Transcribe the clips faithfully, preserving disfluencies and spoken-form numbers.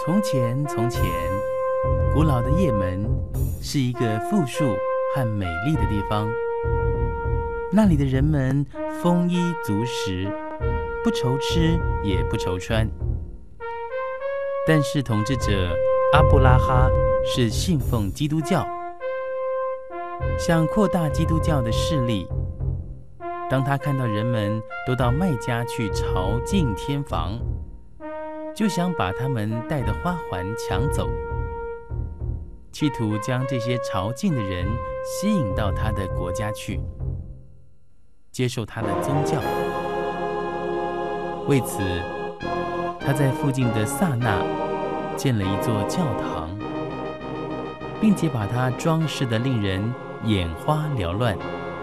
从前，从前，古老的也门是一个富庶和美丽的地方。那里的人们丰衣足食，不愁吃也不愁穿。但是统治者阿布拉哈是信奉基督教，想扩大基督教的势力。当他看到人们都到麦加去朝觐天房，就想把他们带的花环抢走，企图将这些朝觐的人吸引到他的国家去，接受他的宗教。为此，他在附近的萨那建了一座教堂，并且把它装饰得令人眼花缭乱。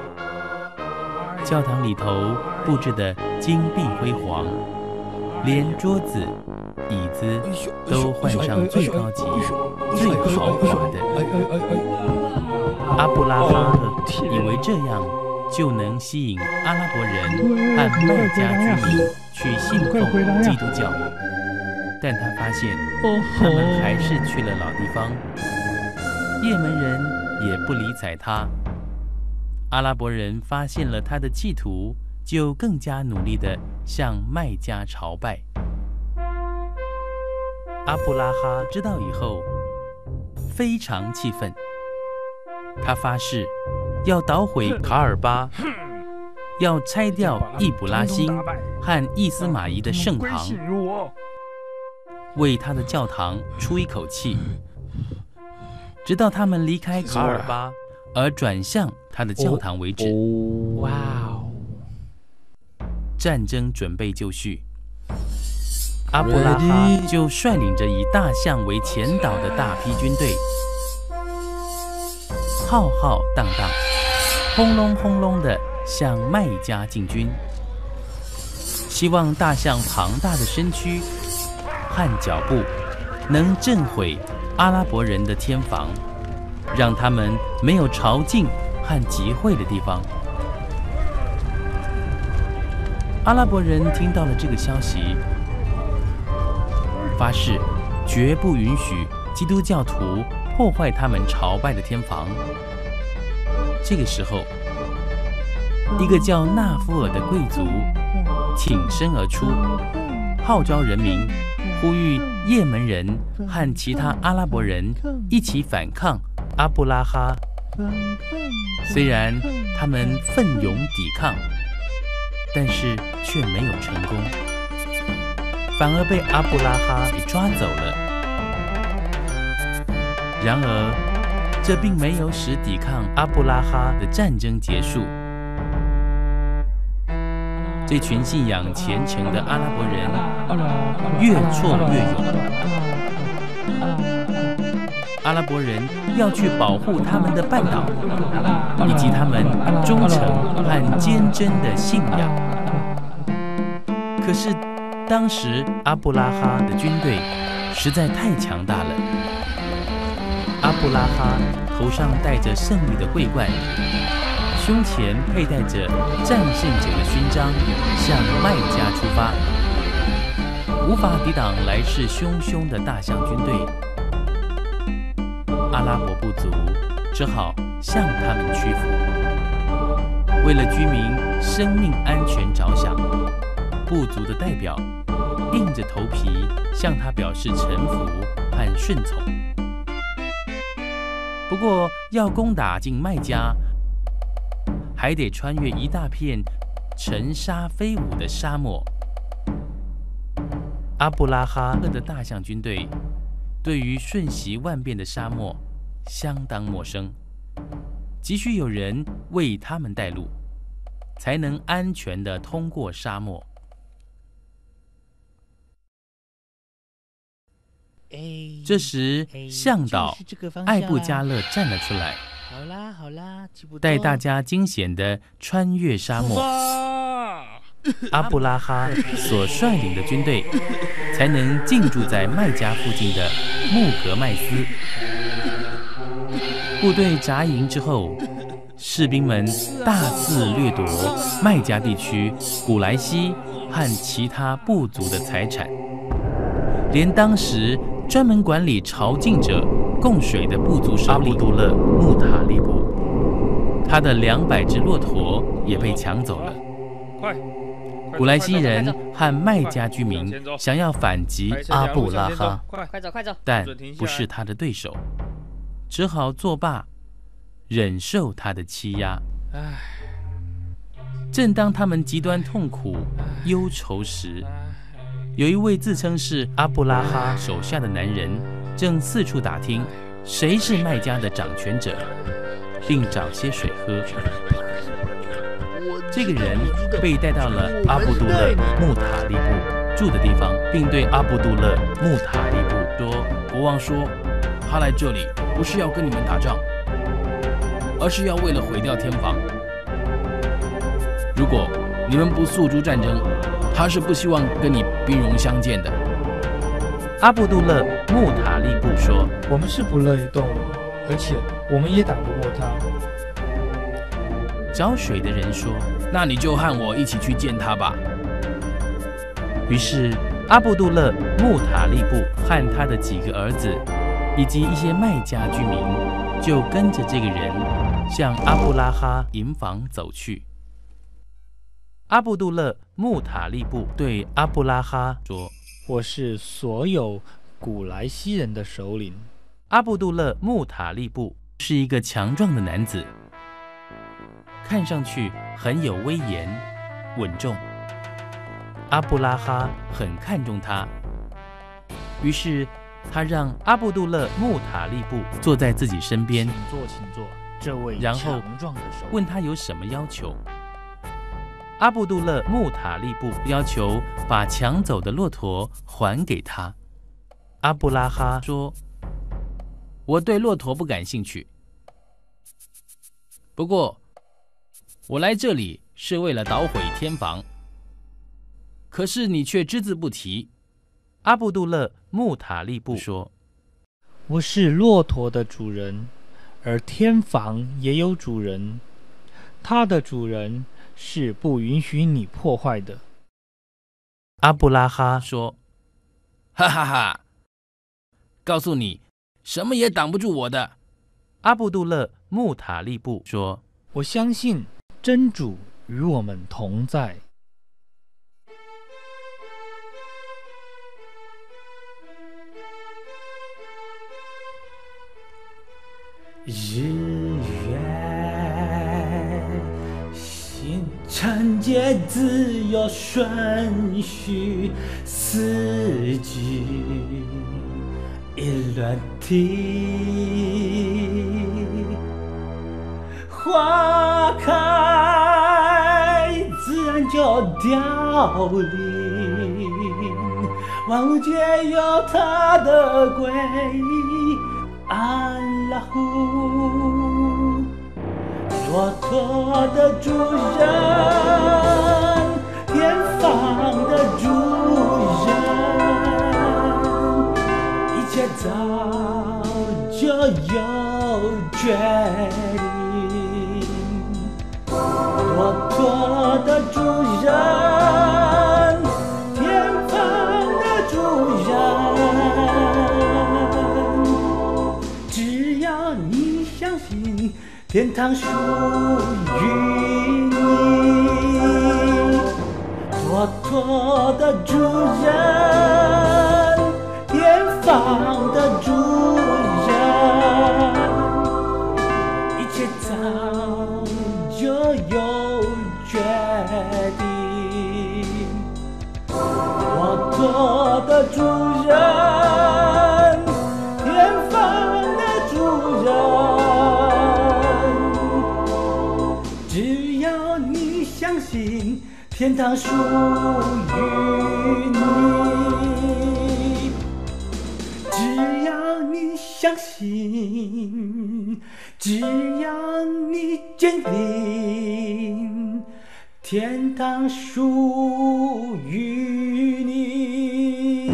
教堂里头布置得金碧辉煌，连桌子、椅子都换上最高级、最豪华的。阿布拉哈以为这样就能吸引阿拉伯人和麦加居民去信奉基督教，但他发现他们还是去了老地方，也门人也不理睬他。阿拉伯人发现了他的企图，就更加努力地向麦加朝拜。阿布拉哈知道以后，非常气愤，他发誓要捣毁卡尔巴，要拆掉易卜拉欣和伊斯玛仪的圣堂，为他的教堂出一口气，直到他们离开卡尔巴而转向他的教堂为止。 哇哦！ 战争准备就绪，阿布拉哈就率领着以大象为前导的大批军队，浩浩荡荡、轰隆轰隆地向麦加进军，希望大象庞大的身躯和脚步能震毁阿拉伯人的天房，让他们没有朝觐和集会的地方。阿拉伯人听到了这个消息，发誓绝不允许基督教徒破坏他们朝拜的天房。这个时候，一个叫纳夫尔的贵族挺身而出，号召人民，呼吁也门人和其他阿拉伯人一起反抗阿布拉哈。虽然他们奋勇抵抗，但是却没有成功，反而被阿布拉哈给抓走了。然而，这并没有使抵抗阿布拉哈的战争结束。这群信仰虔诚的阿拉伯人越挫越勇。阿拉伯人要去保护他们的半岛，以及他们忠诚和坚贞的信仰。可是，当时阿布拉哈的军队实在太强大了。阿布拉哈头上戴着胜利的桂冠，胸前佩戴着战胜者的勋章，向麦加出发，无法抵挡来势汹汹的大象军队。阿拉伯部族只好向他们屈服。为了居民生命安全着想，部族的代表硬着头皮向他表示臣服和顺从。不过，要攻打进麦加，还得穿越一大片尘沙飞舞的沙漠。阿布拉哈的大象军队对于瞬息万变的沙漠相当陌生，急需有人为他们带路，才能安全地通过沙漠。这时，向导艾布加勒站了出来， 好啦好啦， 带大家惊险地穿越沙漠。阿布拉哈所率领的军队才能进驻在麦加附近的穆格麦斯。部队扎营之后，士兵们大肆掠夺麦加地区古莱西和其他部族的财产，连当时专门管理朝觐者供水的部族首领阿卜杜勒·穆塔利布，他的两百只骆驼也被抢走了。 快！ 古莱西人和麦加居民想要反击阿布拉哈， 快走快走！ 但不是他的对手，只好作罢，忍受他的欺压。正当他们极端痛苦、忧愁时，有一位自称是阿布拉哈手下的男人，正四处打听谁是麦加的掌权者，并找些水喝。这个人被带到了阿卜杜勒·穆塔利布住的地方，并对阿卜杜勒·穆塔利布说：“国王说，他来这里不是要跟你们打仗，而是要为了毁掉天房。如果你们不诉诸战争，他是不希望跟你兵戎相见的。”阿卜杜勒·穆塔利布说：“ 我们是不乐意动武，而且我们也打不过他。” 找水的人说：“那你就和我一起去见他吧。”于是阿卜杜勒·穆塔利布和他的几个儿子，以及一些麦加居民，就跟着这个人向阿布拉哈营房走去。阿卜杜勒·穆塔利布对阿布拉哈说：“ 我是所有古莱西人的首领。” 阿卜杜勒·穆塔利布是一个强壮的男子，看上去很有威严、稳重。阿布拉哈很看重他，于是他让阿卜杜勒·穆塔利布坐在自己身边， 请坐，请坐。这位然后强壮的首领问他有什么要求。阿卜杜勒·穆塔利布要求把抢走的骆驼还给他。阿布拉哈说：“我对骆驼不感兴趣，不过我来这里是为了捣毁天房，可是你却只字不提。”阿卜杜勒·穆塔利布说：“ 我是骆驼的主人，而天房也有主人，他的主人是不允许你破坏的。” 阿布拉哈说：“哈哈哈，告诉你，什么也挡不住我的。”阿卜杜勒·穆塔利布说：“ 我相信真主与我们同在。” 日月星辰皆自有顺序，四季一轮替，花开自然就凋零，万物皆有它的规。安拉呼，骆驼的主人，天房的主人，一切早就有决定。骆驼的主人，天房的主人，天堂属于你，骆驼的主人，天房的主人，一切早就有决定。骆驼的主人，天房的主人，相信天堂属于你，只要你相信，只要你坚定，天堂属于你。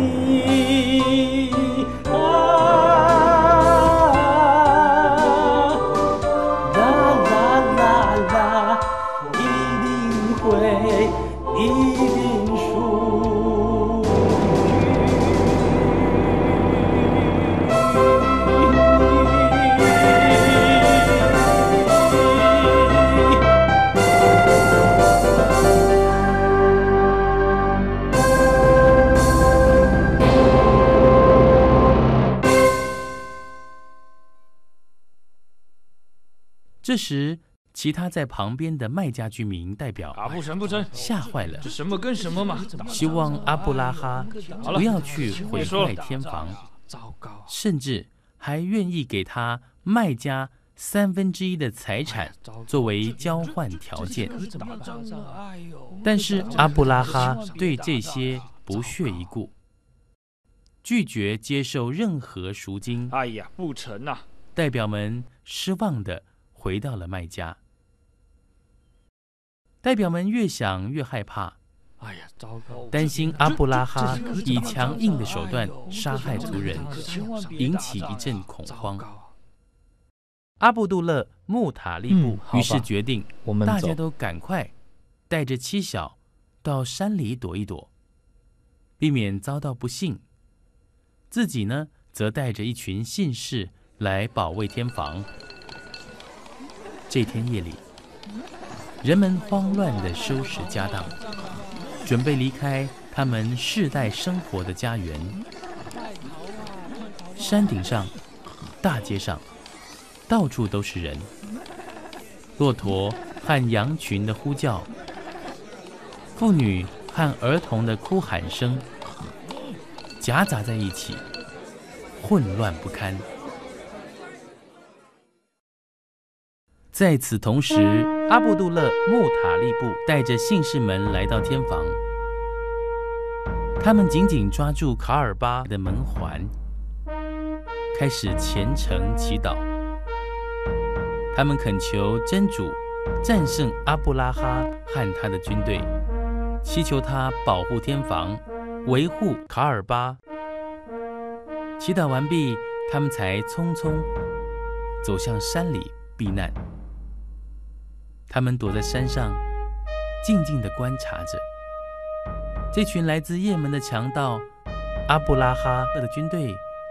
啊一定属于这时，其他在旁边的麦加居民代表啊，不成不成， 吓坏了， 这什么跟什么嘛？ 希望阿布拉哈不要去毁坏天房， 糟糕， 甚至还愿意给他麦加三分之一的财产作为交换条件。但是阿布拉哈对这些不屑一顾，拒绝接受任何赎金。 哎呀，不成啊！ 代表们失望地回到了麦加。代表们越想越害怕， 哎呀，糟糕！ 担心阿布拉哈以强硬的手段杀害族人，引起一阵恐慌。阿卜杜勒·穆塔利布于是决定，大家都赶快带着妻小到山里躲一躲，避免遭到不幸。自己呢，则带着一群信士来保卫天房。这天夜里，人们慌乱地收拾家当，准备离开他们世代生活的家园。山顶上、大街上，到处都是人，骆驼和羊群的呼叫，妇女和儿童的哭喊声夹杂在一起，混乱不堪。在此同时，阿卜杜勒·穆塔利布带着信士们来到天房，他们紧紧抓住卡尔巴的门环，开始虔诚祈祷。他们恳求真主战胜阿布拉哈和他的军队，祈求他保护天房，维护卡尔巴。祈祷完毕，他们才匆匆走向山里避难。他们躲在山上，静静地观察着这群来自也门的强盗阿布拉哈的军队，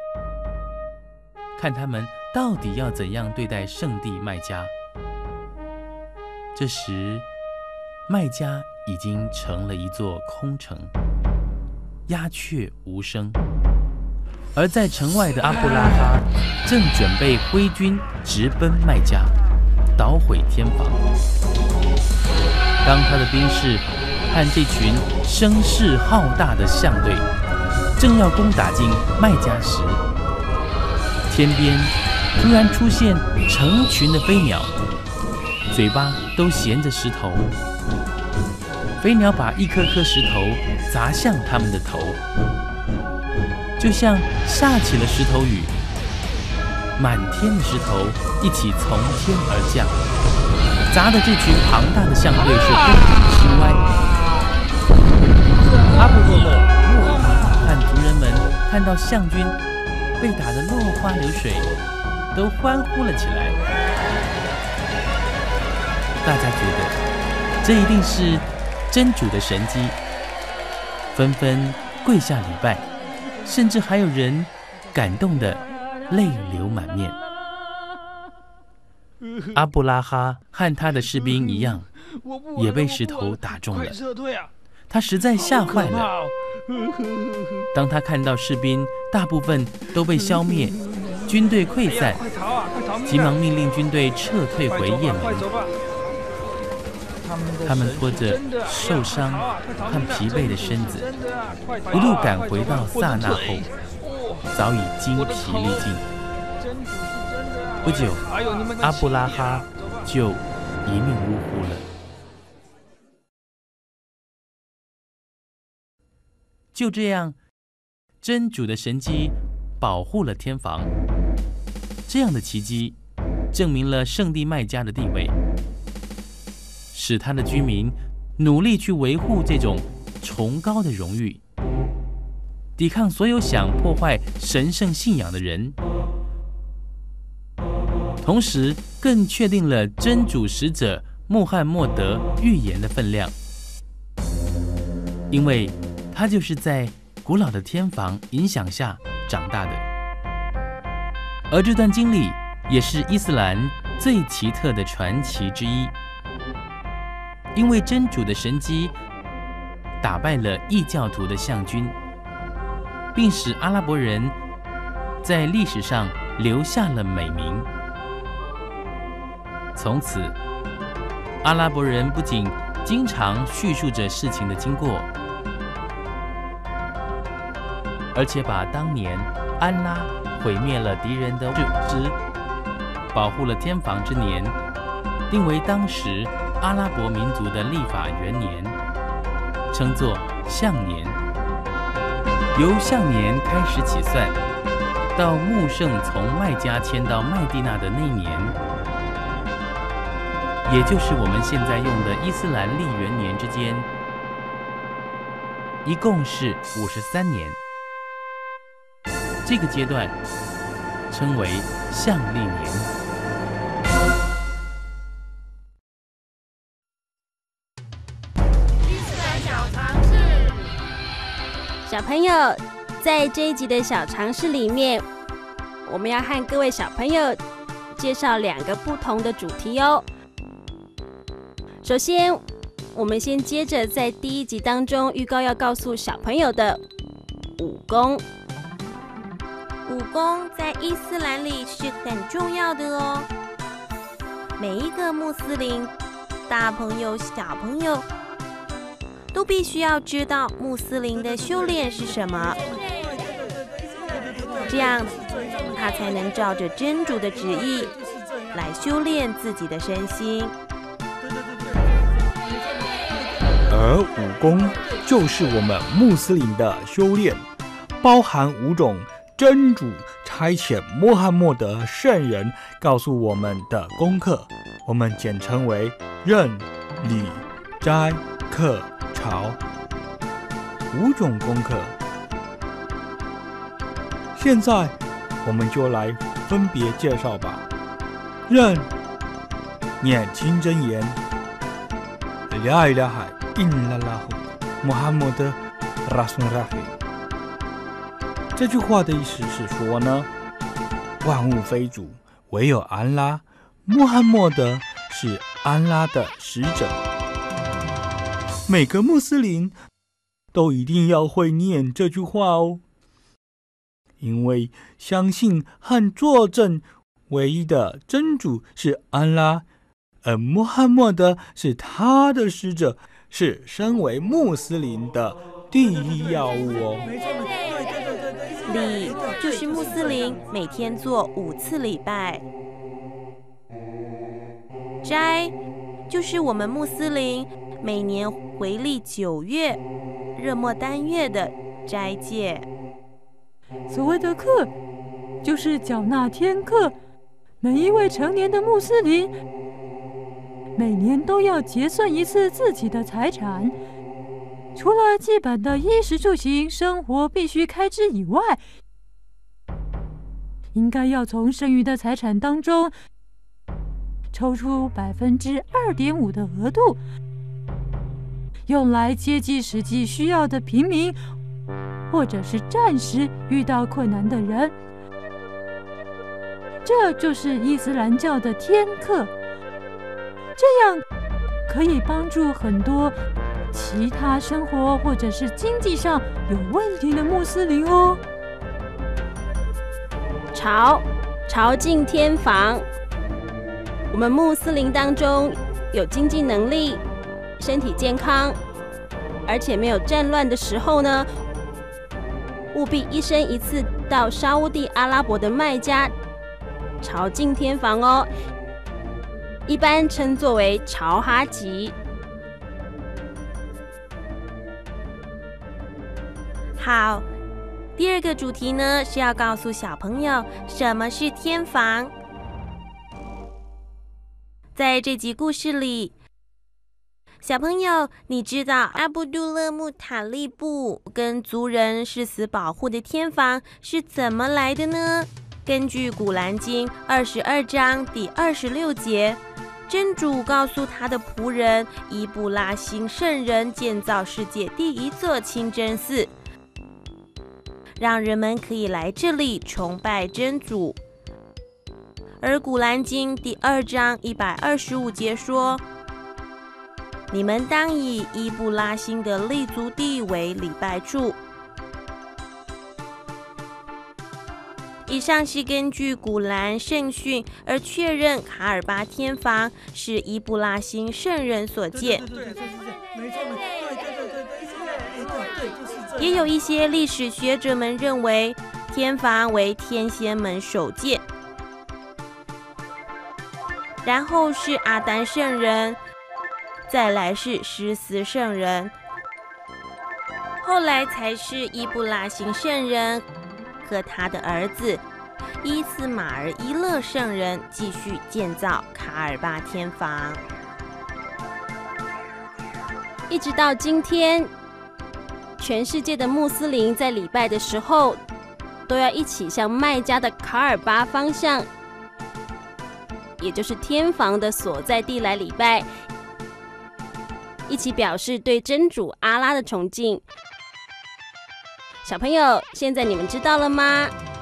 看他们到底要怎样对待圣地麦加。这时，麦加已经成了一座空城，鸦雀无声。而在城外的阿布拉哈正准备挥军直奔麦加，捣毁天房。当他的兵士和这群声势浩大的象队正要攻打进麦加时，天边突然出现成群的飞鸟，嘴巴都衔着石头。飞鸟把一颗颗石头砸向他们的头，就像下起了石头雨，满天的石头一起从天而降，砸得这群庞大的象队是东倒西歪。阿卜杜勒、穆塔和族人们看到象军被打得落花流水，都欢呼了起来。大家觉得这一定是真主的神迹，纷纷跪下礼拜，甚至还有人感动得泪流满面。阿布拉哈和他的士兵一样，也被石头打中了。他实在吓坏了。当他看到士兵大部分都被消灭，军队溃散，急忙命令军队撤退回也门。他们拖着受伤和疲惫的身子，一路赶回到萨那后，早已精疲力尽。不久，阿布拉哈就一命呜呼了。就这样，真主的神迹保护了天房。这样的奇迹证明了圣地麦加的地位，使他的居民努力去维护这种崇高的荣誉，抵抗所有想破坏神圣信仰的人，同时更确定了真主使者穆罕默德预言的分量，因为他就是在古老的天房影响下长大的。而这段经历也是伊斯兰最奇特的传奇之一，因为真主的神迹打败了异教徒的象军，并使阿拉伯人在历史上留下了美名。 从此，阿拉伯人不仅经常叙述着事情的经过，而且把当年安拉毁灭了敌人的之保护了天房之年，定为当时阿拉伯民族的历法元年，称作象年。由象年开始起算，到穆圣从麦加迁到麦地那的那年，也就是我们现在用的伊斯兰历元年之间，一共是五十三年。这个阶段称为象历年。 小朋友，在这一集的小常识里面，我们要和各位小朋友介绍两个不同的主题哦。首先，我们先接着在第一集当中预告要告诉小朋友的武功。武功在伊斯兰里是很重要的哦。每一个穆斯林，大朋友、小朋友，都必须要知道穆斯林的修炼是什么，这样他才能照着真主的旨意来修炼自己的身心。 而武功就是我们穆斯林的修炼，包含五种真主差遣穆罕默德圣人告诉我们的功课，我们简称为认、礼、斋、课、朝，五种功课。现在我们就来分别介绍吧。认，念清真言，啦伊拉哈因拉拉呼穆罕默德拉苏拉黑。这句话的意思是说呢，万物非主，唯有安拉，穆罕默德是安拉的使者。每个穆斯林都一定要会念这句话哦，因为相信和作证唯一的真主是安拉，而穆罕默德是他的使者，是身为穆斯林的第一要务哦。 礼就是穆斯林每天做五次礼拜，斋就是我们穆斯林每年回历九月热末单月的斋戒。 所谓的课，就是缴纳天课。每一位成年的穆斯林，每年都要结算一次自己的财产。除了基本的衣食住行、生活必须开支以外，应该要从剩余的财产当中抽出百分之二点五的额度，用来接济实际需要的平民，或者是暂时遇到困难的人。这就是伊斯兰教的天课，这样可以帮助很多其他生活或者是经济上有问题的穆斯林哦。 朝，朝觐天房。我们穆斯林当中有经济能力、身体健康，而且没有战乱的时候呢，务必一生一次到沙烏地阿拉伯的麦加朝觐天房哦，一般称作为朝哈吉。好，第二个主题呢是要告诉小朋友什么是天房。在这集故事里，小朋友，你知道阿卜杜勒穆塔利布跟族人誓死保护的天房是怎么来的呢？根据古兰经二十二章第二十六节，真主告诉他的仆人伊布拉辛圣人建造世界第一座清真寺，让人们可以来这里崇拜真主。而古兰经第二章一百二十五节说，你们当以伊布拉辛的立足地为礼拜处。 以上是根据古兰圣训而确认卡尔巴天房是伊布拉辛圣人所建。 对对对，没错，对对对对对，对对就是这样。 也有一些历史学者们认为，天房为天仙们所建，然后是阿丹圣人，再来是施斯圣人，后来才是伊布拉辛圣人和他的儿子伊斯马尔伊勒圣人继续建造卡尔巴天房。 一直到今天，全世界的穆斯林在礼拜的时候，都要一起向麦加的卡尔巴方向，也就是天房的所在地来礼拜，一起表示对真主阿拉的崇敬。小朋友，现在你们知道了吗？